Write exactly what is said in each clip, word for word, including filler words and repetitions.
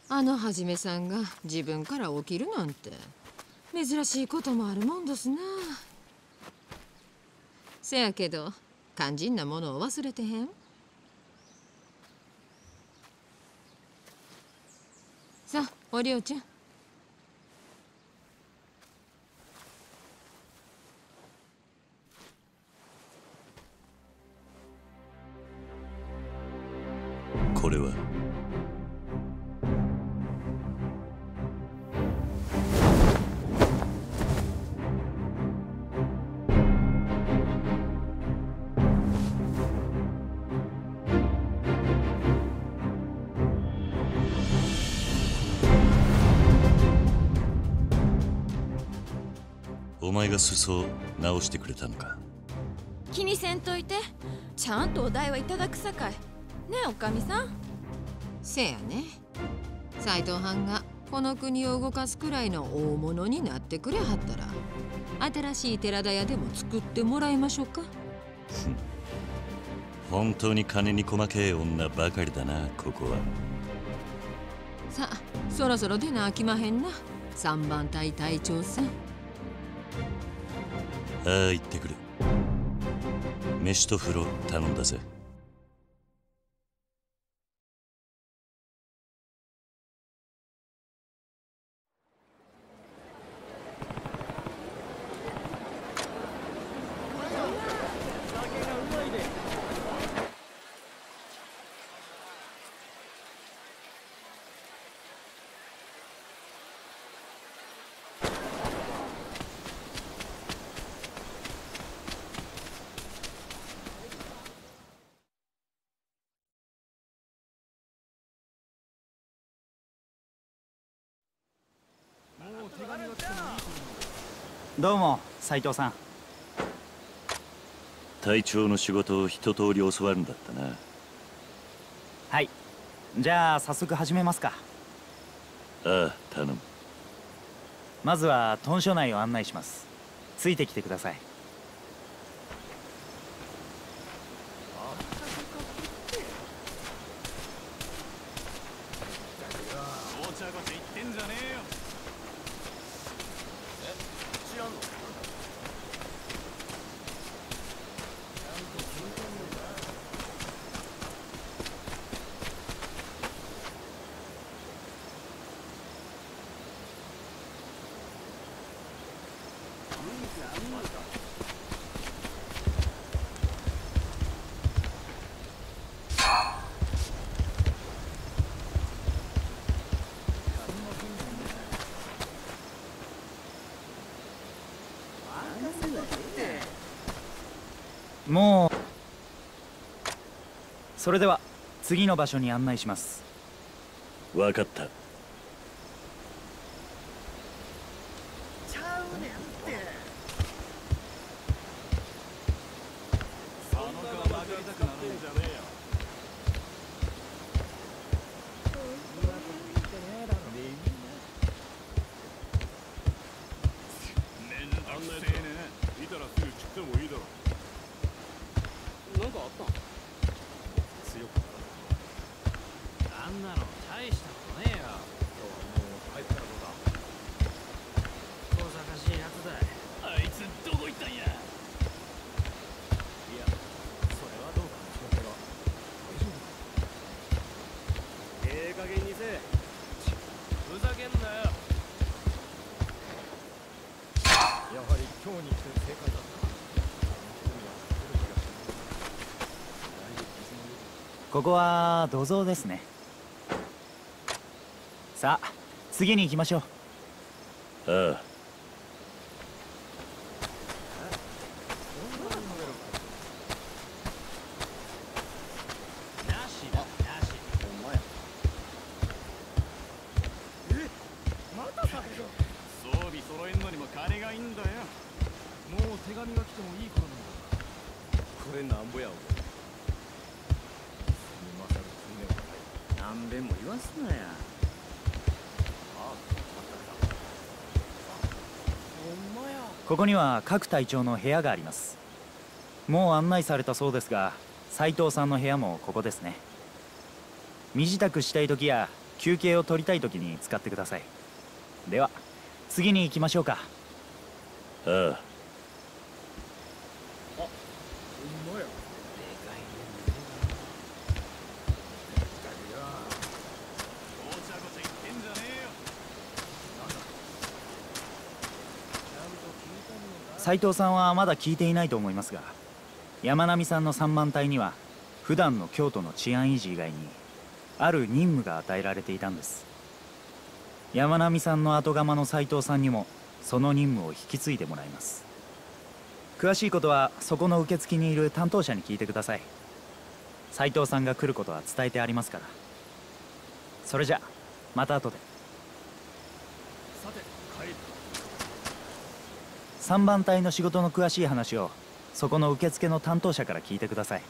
あのはじめさんが自分から起きるなんて珍しいこともあるもんですな。せやけど肝心なものを忘れてへん？さあおりょうちゃん。 これはお前が裾を直してくれたのか。 気にせんといて、ちゃんとお代はいただくさかいねえおかみさん。 せやね。斎藤藩がこの国を動かすくらいの大物になってくれはったら新しい寺田屋でも作ってもらいましょうか。 本当に金に細けえ女ばかりだな、ここは。 さあそろそろ出なあきまへんな、三番隊隊長さん。 ああ、行ってくる。飯と風呂頼んだぜ。 どうも斉藤さん。 隊長の仕事を一通り教わるんだったな。 はい、じゃあ早速始めますか。 ああ、頼む。 まずは屯所内を案内します。ついてきてください。もうそれでは次の場所に案内します。 わかった。ここは土蔵ですね。さあ次に行きましょう。 ああ。 ここには各隊長の部屋があります。もう案内されたそうですが、斉藤さんの部屋もここですね。身支度したい時や休憩を取りたい時に使ってください。では次に行きましょうか。 ああ。 斉藤さんはまだ聞いていないと思いますが、山並さんのさんばん隊には普段の京都の治安維持以外にある任務が与えられていたんです。山並さんの後釜の斉藤さんにもその任務を引き継いでもらいます。詳しいことはそこの受付にいる担当者に聞いてください。斉藤さんが来ることは伝えてありますから。それじゃまた後で。さんばん隊の仕事の詳しい話をそこの受付の担当者から聞いてください。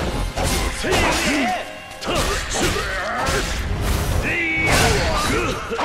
Good.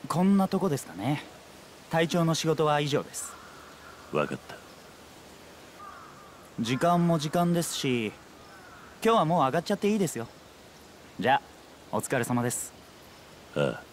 こんなとこですかね。隊長の仕事は以上です。 分かった。 時間も時間ですし、今日はもう上がっちゃっていいですよ。じゃあお疲れ様です。 ああ。